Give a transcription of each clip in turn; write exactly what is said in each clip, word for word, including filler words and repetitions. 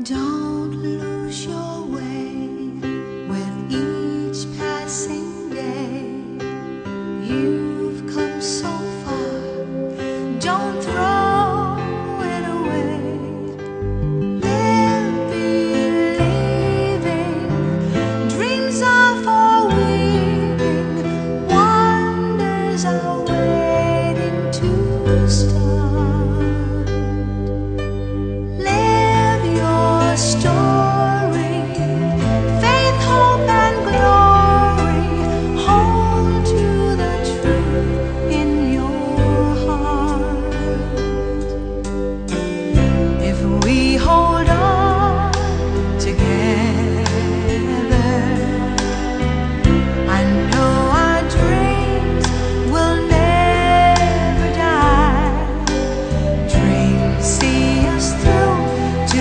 Don't lose your way with each passing day. You've come so far, don't throw it away. Live believing, dreams are for weaving, wonders are waiting to start. Live your story, faith, hope, and glory. Hold to the truth in your heart. If we hold on together, I know our dreams will never die. Dreams see us through to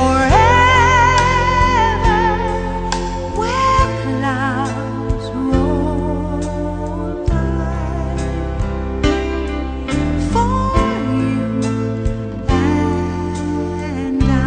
forever, where clouds roll by. For you and I,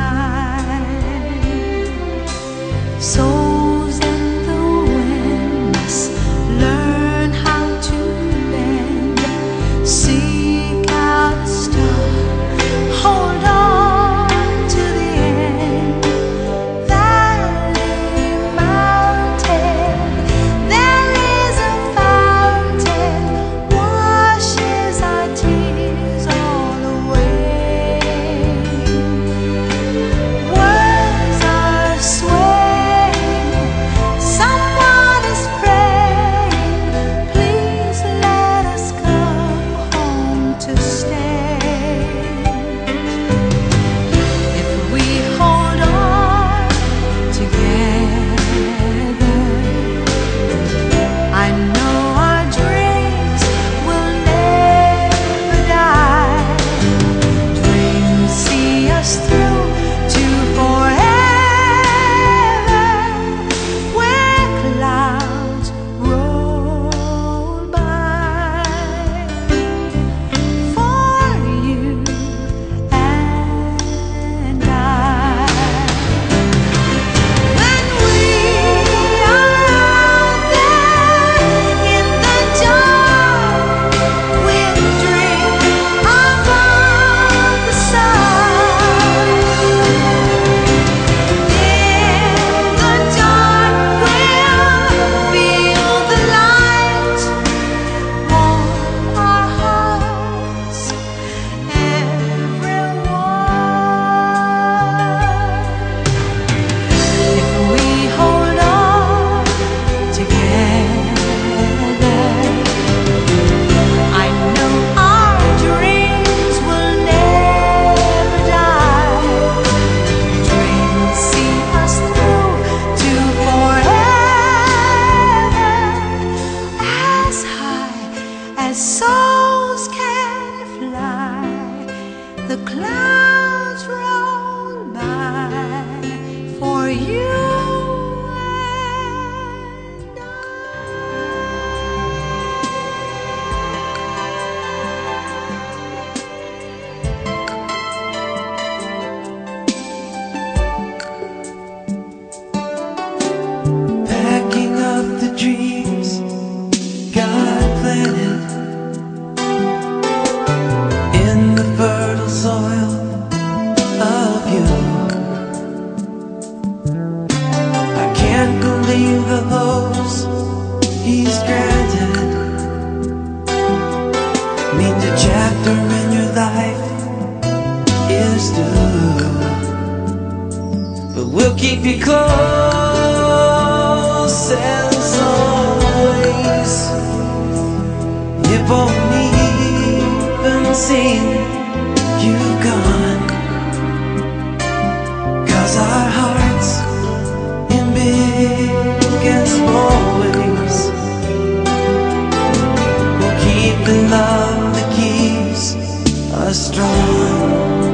souls in the wind must learn how to bend. Seek out a star, hold on to the end. Valley, mountain, there is a fountain, washes our tears all away. Words are swaying, someone is praying. Please let us come home to stay. If we hold on together, I know our dreams will never die. Dreams see us through to forever, where clouds roll by. For you and I, when we are out there in the dark, we'll dream above the sun. In the dark, we'll feel the light warm our hearts, everyone. If we hold on together, I know our dreams will never die. Dreams see us through to forever, as high as souls can fly. The clouds roll by for you and I. Packing up the dreams God planted in the fertile soil of you. I can't believe the hopes He's granted means a chapter in your life is due. But we'll keep you close as always. If only even seen you gone, 'cause our hearts in big and small ways will keep the love that keeps us strong.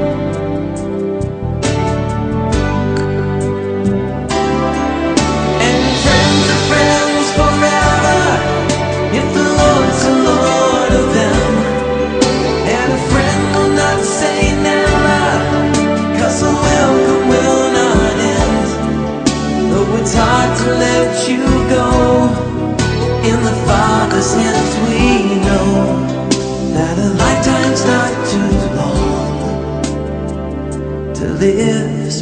And friends are friends forever, if the Lord's the Lord of them. And a friend will not say never, 'cause a welcome will not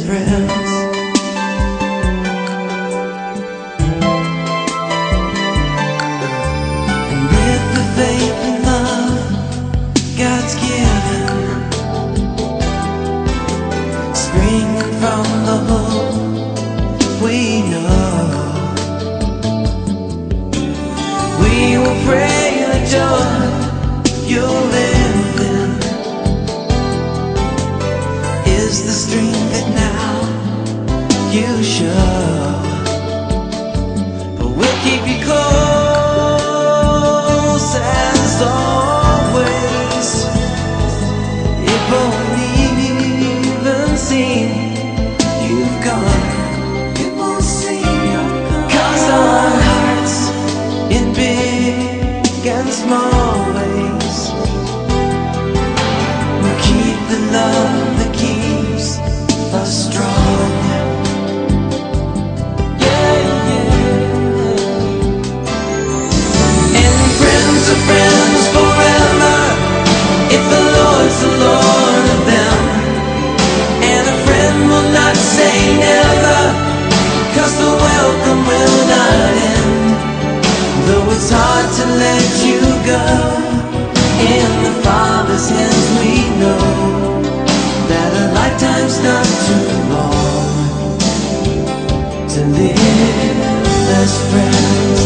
friends. And with the faith and love God's given, springing from the hope we know, we will pray the joy you'll live within is the strength that now you show. But we'll keep you close as always. It won't even seem you've gone. It won't seem you've gone. 'Cause our hearts in big and small ways will keep the love that keeps us strong. Yeah, yeah. And friends are friends forever if the Lord's the Lord of them. And a friend will not say never, 'cause the welcome will not end. Though it's hard to let you go, in the Father's hands we know that a lifetime's not too long to live as friends.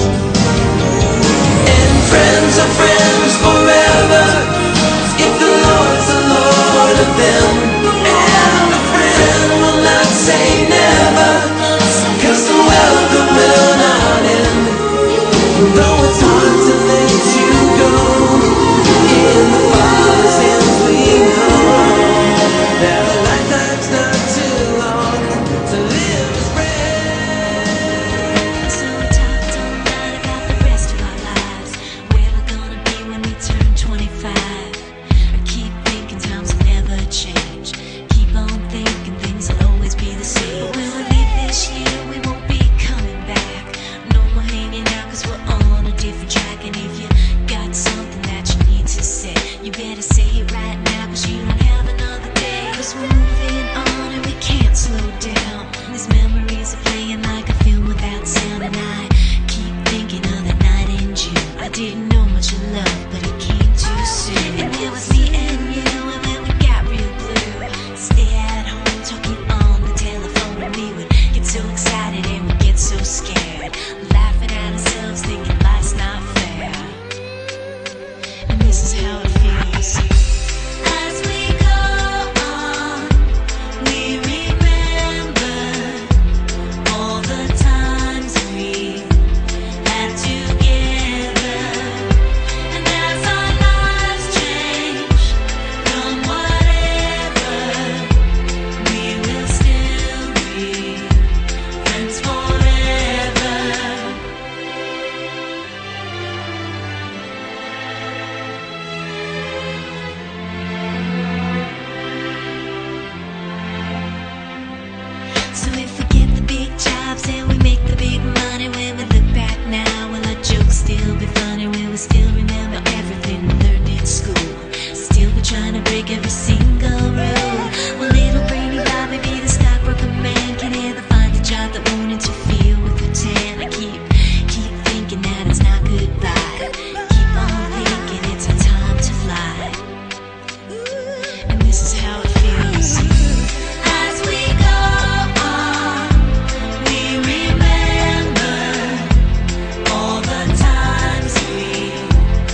And friends are friends forever if the Lord's the Lord of them. And a friend will not say never, 'cause the welcome will not end. Though it's hard to let you go, in the Father's hands we know that a lifetime's not too long to live as friends. So we talked all night about the rest of our lives, where we're gonna be when we turn twenty-five. I keep thinking times will never change. Keep on thinking things will always be the same. But when we leave this year, we won't be coming back. No more hanging out 'cause we're on a different track. And if you got something that you need to say, you better say it right now, 'cause you don't have another day. 'Cause we're moving on and we can't slow down. These memories are playing like a film without sound. And I keep thinking of the night in June. I didn't know much of love, but it came too soon. And there was me and you, and then we got real blue. Stay at home talking on the telephone, and we would get so excited and we'd get so scared, laughing at ourselves, thinking life's not fair. And this is how it feels. As we go on, we remember all the times we had together. And as our lives change from whatever, we will still be friends forever. So if we get the big jobs and we make the big money, when we look back now, will our jokes still be funny? Will we still remember everything we learned in school? Still be trying to break every single rule? Will little brainy Bobby be the stockbroker man? Can he ever find a job that won't interfere with the tan? I keep, keep thinking that it's not goodbye. Keep on thinking it's our time to fly. And this is how it feels. As we go on, we remember all the times we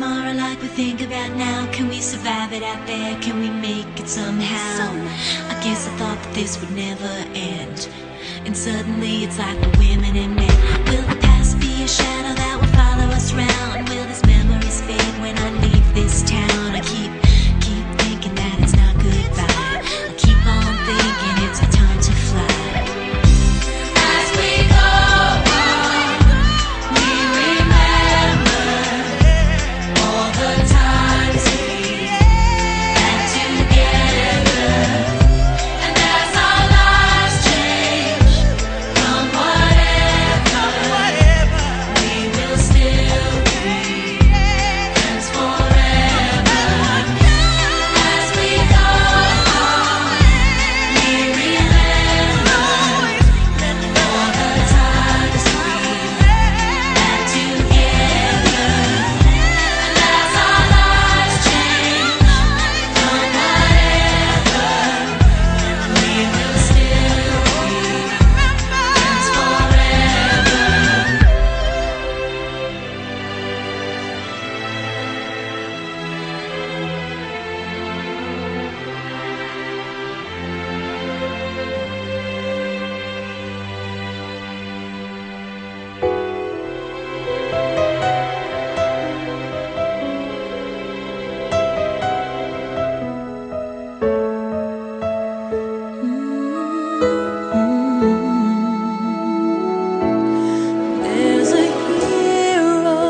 tomorrow like we think about now? Can we survive it out there? Can we make it somehow? I guess I thought that this would never end, and suddenly it's like the women and men. Will the past be a shadow that will follow us round? Will these memories fade when I leave this town? I keep, keep thinking that it's not goodbye. I keep on thinking it's our time to fly. As we go on, we remember all the times we had together. And as our lives change from whatever, we will still be friends forever. As we go on, we remember all the times we had together. And as our lives change from whatever, we will still be friends forever. There's a hero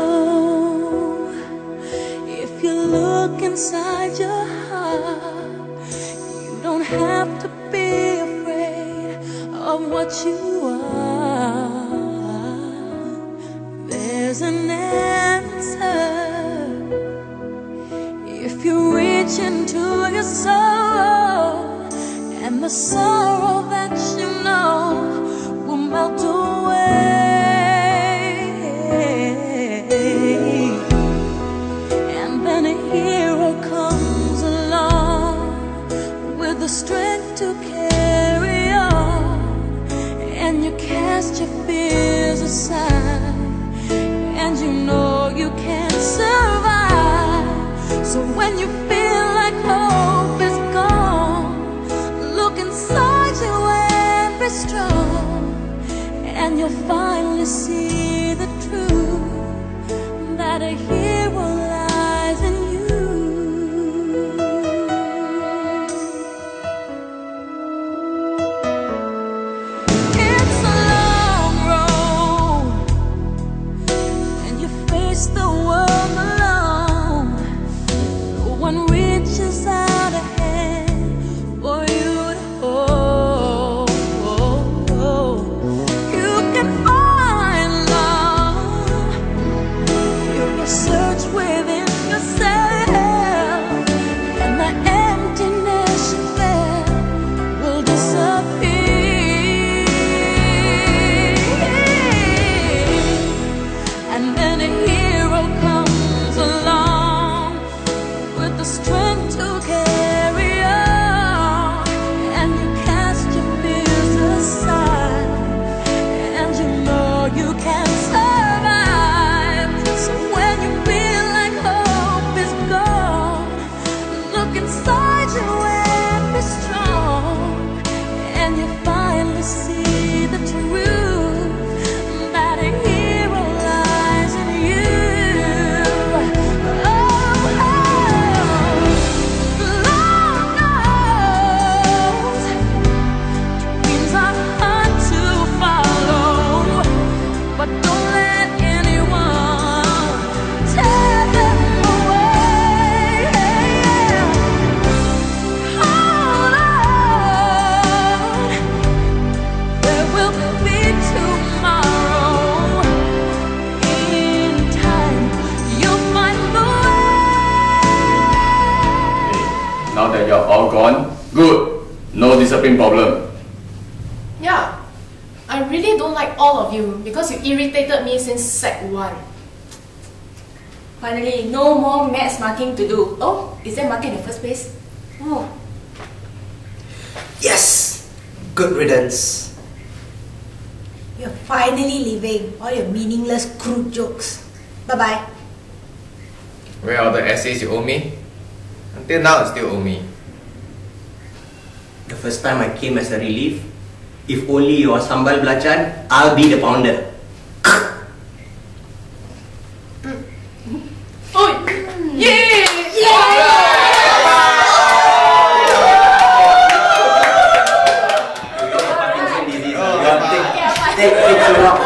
if you look inside your heart. You don't have to be afraid of what you are. There's an answer if you reach into your soul, and the sorrow that you know will melt away. And then a hero comes along with the strength to carry on, and you cast your fears aside, and you know you can survive. So when you feel like hope is gone, look inside you and be strong, and you'll finally see the truth that a hero lies in you. It's a long road, and you face the world alone. No one reaches out a hand for you to hold. You can find love if you search within yourself, and the emptiness you felt will disappear. And then a hero comes along with the strength to carry on, and you cast your fears aside, and you know you can survive. So when you feel like hope is gone, look inside you and be strong, and you finally see the truth that a hero lies in you. Oh, long roads, dreams are hard to follow, but don't let anyone tear them away. Hold on, there will be tomorrow. In time, you'll find the way. Now that you're all gone, good. No discipline problem. Yeah, I really don't like all of you because you irritated me since sec one. Finally, no more maths marking to do. Oh, is there marking in the first place? Oh, Yes! Good riddance. You're finally leaving all your meaningless crude jokes. Bye bye. Where are the essays you owe me? Until now, you still owe me. The first time I came as a relief, if only you are sambal belacan, I'll be the founder. Oh, yay! Take it too long.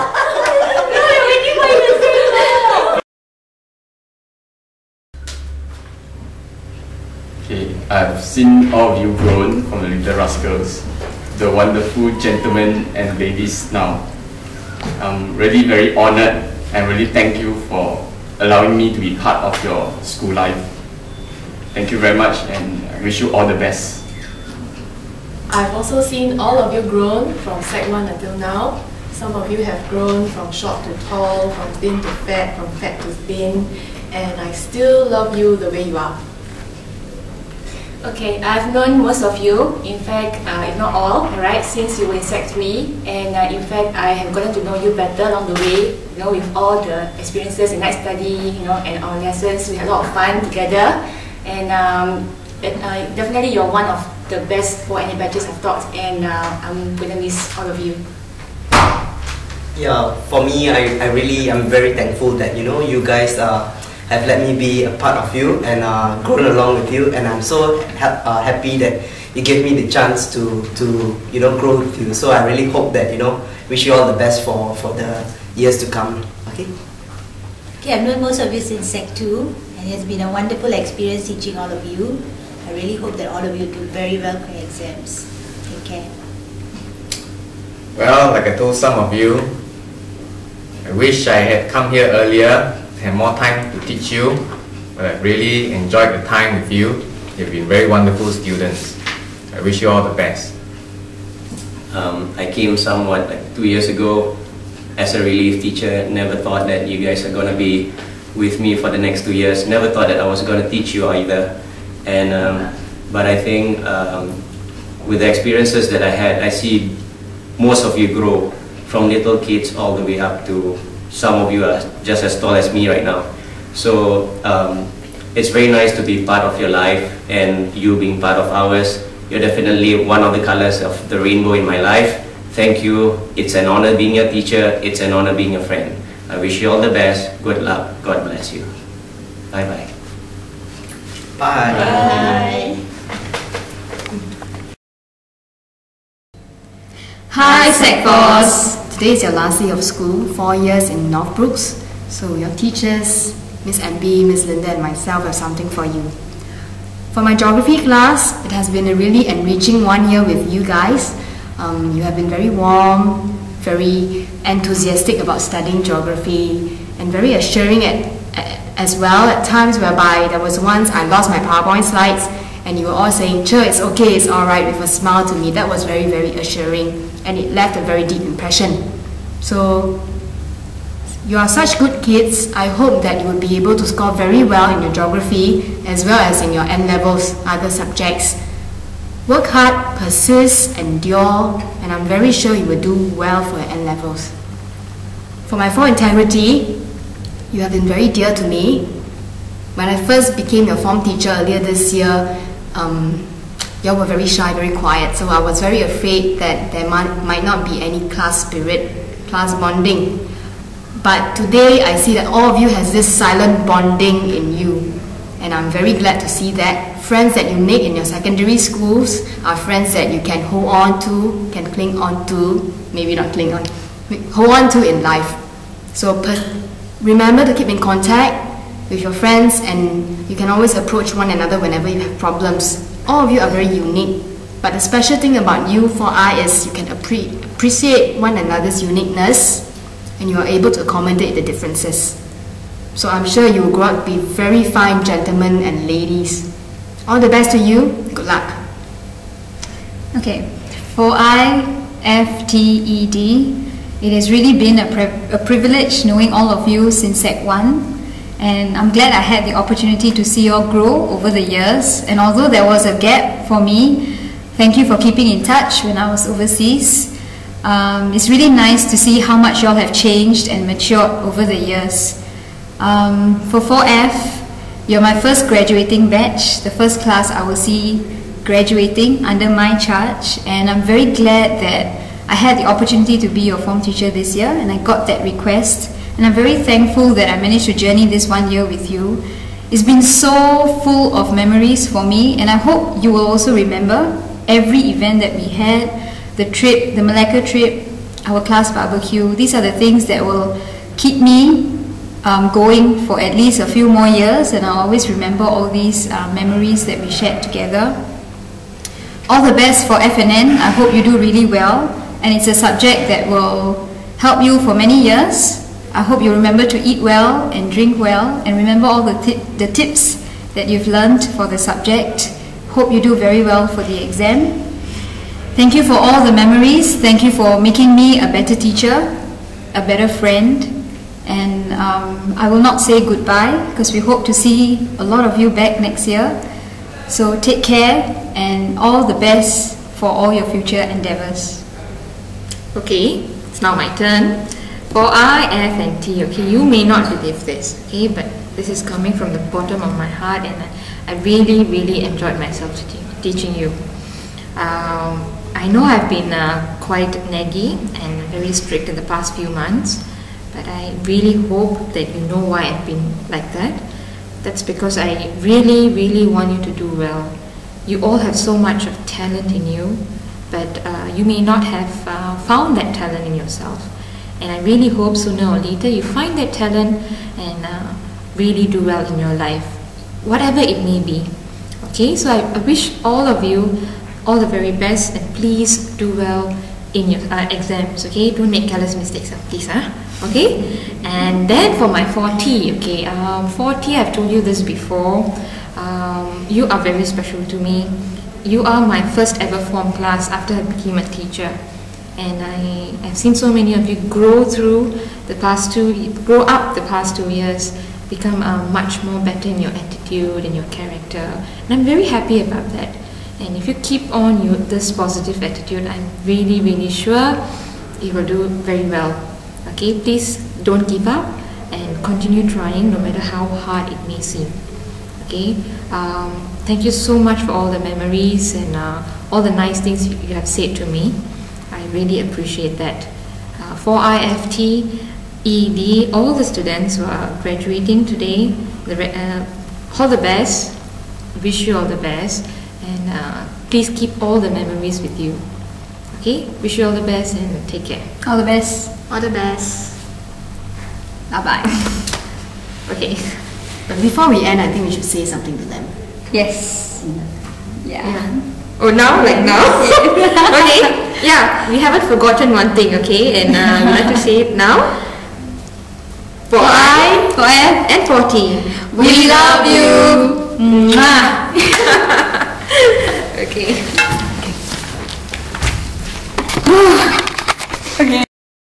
Okay, I've seen all of you grown from the little rascals, the wonderful gentlemen and ladies now. I'm really very honored and really thank you for allowing me to be part of your school life. Thank you very much and I wish you all the best. I've also seen all of you grown from sec one until now. Some of you have grown from short to tall, from thin to fat, from fat to thin, and I still love you the way you are. Okay, I've known most of you, in fact, uh, if not all, right, since you were in sec three, and uh, in fact, I have gotten to know you better along the way, you know, with all the experiences in night study, you know, and our lessons. We had a lot of fun together, and um, it, uh, definitely you're one of the best for any batches I've taught, and uh, I'm gonna miss all of you. Yeah, for me, I, I really am very thankful that, you know, you guys uh, have let me be a part of you and uh, grown along with you, and I'm so ha uh, happy that you gave me the chance to, to, you know, grow with you. So I really hope that, you know, wish you all the best for, for the years to come. Okay? Okay, I've known most of you since sec two, and it's been a wonderful experience teaching all of you. I really hope that all of you do very well for your exams. Take care. Well, like I told some of you, I wish I had come here earlier, had more time to teach you, but I really enjoyed the time with you. You've been very wonderful students. I wish you all the best. Um, I came somewhat like two years ago as a relief teacher. Never thought that you guys are going to be with me for the next two years. Never thought that I was going to teach you either. And um, but I think um, with the experiences that I had, I see most of you grow from little kids all the way up to some of you are just as tall as me right now. So um, it's very nice to be part of your life and you being part of ours. You're definitely one of the colors of the rainbow in my life. Thank you. It's an honor being your teacher. It's an honor being your friend. I wish you all the best. Good luck. God bless you. Bye-bye. Bye. Bye. Hi Sec fours! Today is your last day of school, four years in Northbrooks. So your teachers, Miss M B, Miss Linda and myself have something for you. For my geography class, it has been a really enriching one year with you guys. Um, you have been very warm, very enthusiastic about studying geography and very assuring at, as well at times whereby there was once I lost my PowerPoint slides and you were all saying, "Sure, it's okay, it's alright," with a smile to me. That was very, very assuring and it left a very deep impression. So, you are such good kids. I hope that you will be able to score very well in your geography as well as in your N levels, other subjects. Work hard, persist, endure, and I'm very sure you will do well for your N levels. For my form integrity, you have been very dear to me. When I first became your form teacher earlier this year, um, you all were very shy, very quiet, so I was very afraid that there might, might not be any class spirit, class bonding. But today I see that all of you has this silent bonding in you, and I'm very glad to see that. Friends that you make in your secondary schools are friends that you can hold on to, can cling on to, maybe not cling on, hold on to in life. So remember to keep in contact with your friends, and you can always approach one another whenever you have problems. All of you are very unique, but the special thing about you four I is you can appre appreciate one another's uniqueness and you are able to accommodate the differences. So I'm sure you will grow up to be very fine gentlemen and ladies. All the best to you. Good luck. Okay, for I, F, T, E, D, it has really been a, pri a privilege knowing all of you since sec one. And I'm glad I had the opportunity to see you all grow over the years. And although there was a gap for me, thank you for keeping in touch when I was overseas. Um, it's really nice to see how much you all have changed and matured over the years. Um, for four F, You're my first graduating batch, the first class I will see graduating under my charge, and I'm very glad that I had the opportunity to be your form teacher this year, and I got that request, and I'm very thankful that I managed to journey this one year with you. It's been so full of memories for me, and I hope you will also remember every event that we had, the trip, the Malacca trip, our class barbecue. These are the things that will keep me um, going for at least a few more years, and I'll always remember all these uh, memories that we shared together. All the best for F N N. I hope you do really well, and it's a subject that will help you for many years. I hope you remember to eat well and drink well, and remember all the, tip, the tips that you've learned for the subject. Hope you do very well for the exam. Thank you for all the memories. Thank you for making me a better teacher, a better friend, and um, I will not say goodbye because we hope to see a lot of you back next year. So take care and all the best for all your future endeavors. Okay, it's now my turn. For I, F and T, okay, you may not believe this, okay, but this is coming from the bottom of my heart, and I, I really, really enjoyed myself te teaching you. Um, I know I've been uh, quite naggy and very strict in the past few months, but I really hope that you know why I've been like that. That's because I really, really want you to do well. You all have so much of talent in you, but uh, you may not have uh, found that talent in yourself. And I really hope sooner or later you find that talent and uh, really do well in your life, whatever it may be. Okay, so I, I wish all of you all the very best, and please do well in your uh, exams. Okay, don't make careless mistakes, uh, please. Huh? Okay, and then for my four T, okay, um, four T, I've told you this before. Um, you are very special to me. You are my first ever form class after I became a teacher. And I, I've seen so many of you grow through the past two, grow up the past two years, become uh, much more better in your attitude and your character. And I'm very happy about that. And if you keep on you, this positive attitude, I'm really, really sure you will do very well. Okay, please don't give up and continue trying no matter how hard it may seem. Okay, um, thank you so much for all the memories and uh, all the nice things you, you have said to me. I really appreciate that. Uh, for I F T, E D, all the students who are graduating today, the, uh, all the best, wish you all the best, and uh, please keep all the memories with you. Okay, wish you all the best and take care. All the best. All the best. Bye-bye. Okay. But before we end, I think we should say something to them. Yes. Yeah. Yeah. Oh, now? Like now? Okay. Yeah, we haven't forgotten one thing, okay? And uh, we'd like to say it now. For I, For F, and for T, we love you. Mwah. Okay. Okay.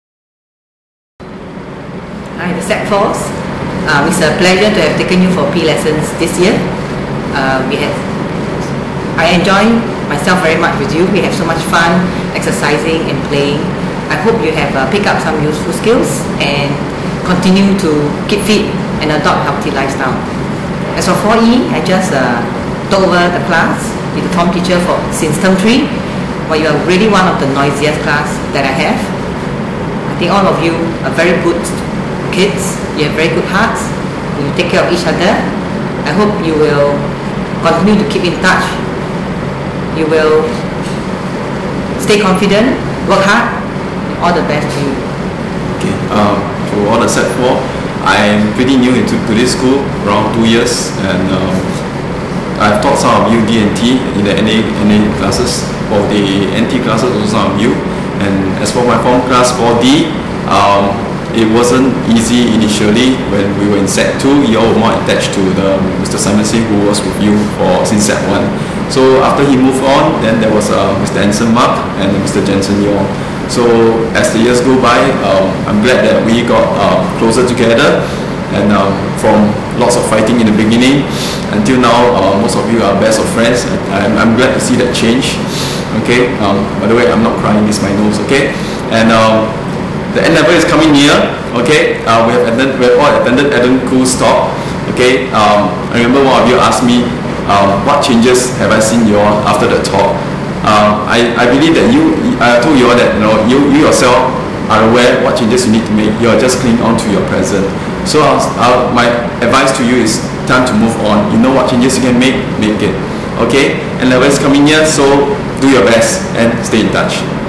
Hi, the Sec fours. Um, it's a pleasure to have taken you for P lessons this year. Uh, we have, I enjoy myself very much with you. We have so much fun exercising and playing. I hope you have uh, picked up some useful skills and continue to keep fit and adopt healthy lifestyle. As for four E, I just uh, took over the class with the form teacher for since term three. But you are really one of the noisiest class that I have. I think all of you are very good kids. You have very good hearts. You take care of each other. I hope you will continue to keep in touch. You will stay confident, work hard. All the best to you. Okay. Um, to all the Set four, I am pretty new into to this school, around two years, and um, I've taught some of you D and T in the N A, N A classes. For the N T classes, also some of you. And as for my form class four D, um, it wasn't easy initially. When we were in Sec two, you all were more attached to the Mister Simonsi, who was with you for since Sec one. So after he moved on, then there was uh, Mister Anson Mark and Mister Jensen Yong. So as the years go by, um, I'm glad that we got uh, closer together, and um, from lots of fighting in the beginning until now, uh, most of you are best of friends. I'm, I'm glad to see that change. Okay. Um, by the way, I'm not crying. This is my nose. Okay. And um, the N level is coming near. Okay. Uh, we have attended, we have all attended Adam Khoo's talk. Okay, um, I remember one of you asked me, um, what changes have I seen you all after the talk? Um, I, I believe that you, I told you all that you know you, you yourself are aware what changes you need to make. You're just clinging on to your present. So I'll, I'll, my advice to you is time to move on. You know what changes you can make, make it. Okay, and the rest coming year, so do your best and stay in touch.